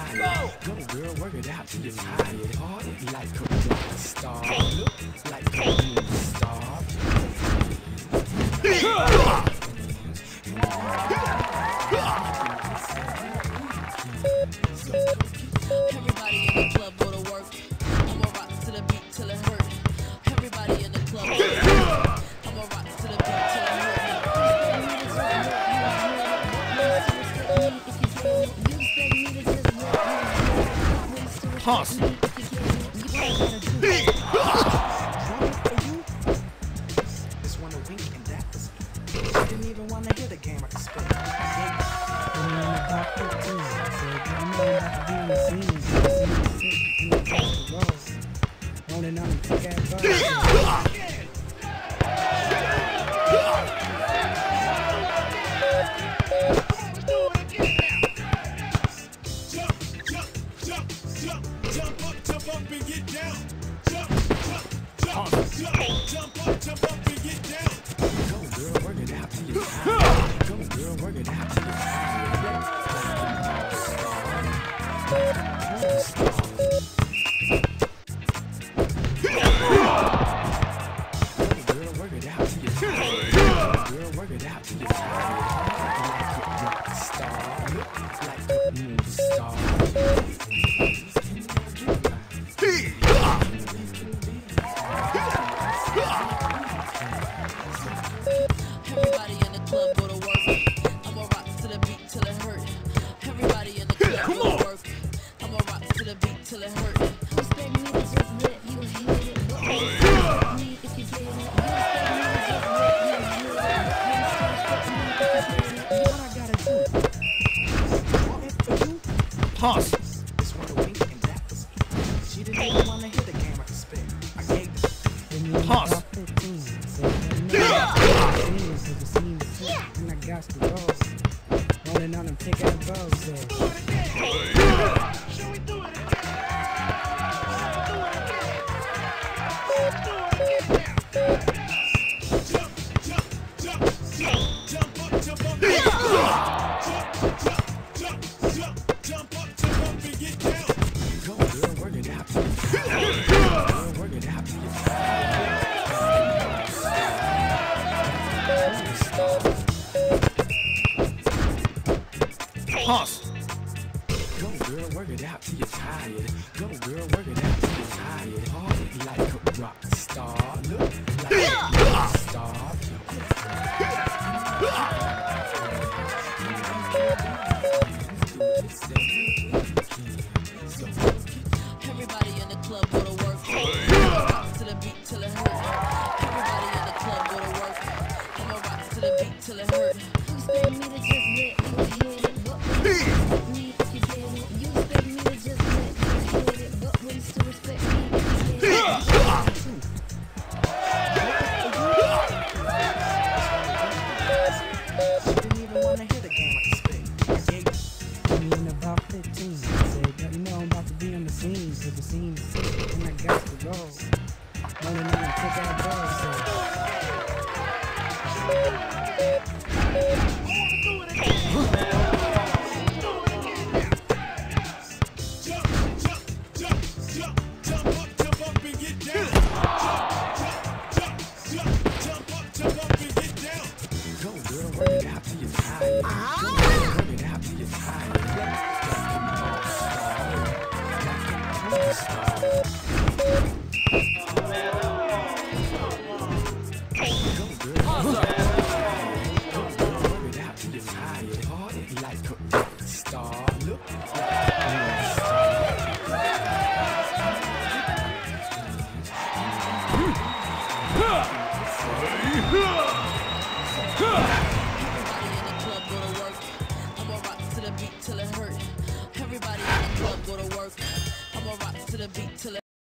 tired. Go girl, work it out till you're tired. Hard like a rock star. Look like a movie star. Everybody in the club go to work. I'ma rock to the beat till it hurt. Everybody in the club go to work. I'ma rock to the beat till it hurt. Toss. Just wanna wink and that was it. She didn't even wanna hear the game I could spit. Rolling on and pick that Jump up and get down. Jump up and get down. Go girl, work it out till you're tired. Go girl, work it out till you're tired. Everybody in the club go to work. I'ma rock to the beat till it hurt. Everybody in the club go to work. I'ma rock to the beat till it hurt. Toss. This one a wink and that was it. She didn't even wanna hear the game I could spit. I gave her. Toss. And I got to go. Rolling on and pick out balls. Should we do it again? Jump up and get down. Go girl, work it out till you're tired. Girl, work it out till you're tired. Toss. Go girl, work it out till you're tired. Go girl, work it out till you're tired. Hard like a rock star. Look like a rock star. Everybody in the club go to work. I'ma rock to the beat till it hurt. Everybody in the club go to work. I'ma rock to the beat till it hurt. She didn't even wanna hear the game I could spit. I gave her. Me in about 15. Said, you know I'm about to be on the scene. Cause the scene is sick and I got to go. Rolling on and pick out balls. Jump up and get down. Jump up and get down. Go girl, work it out till you're tired. Go girl, work it out till you're tired. Like a star. Go girl, work it out till you're tired. Hard like a rock star. Look like a movie star. Everybody in the club go to work. I'ma rock to the beat till it hurt. Everybody in the club go to work. I'ma rock to the beat till it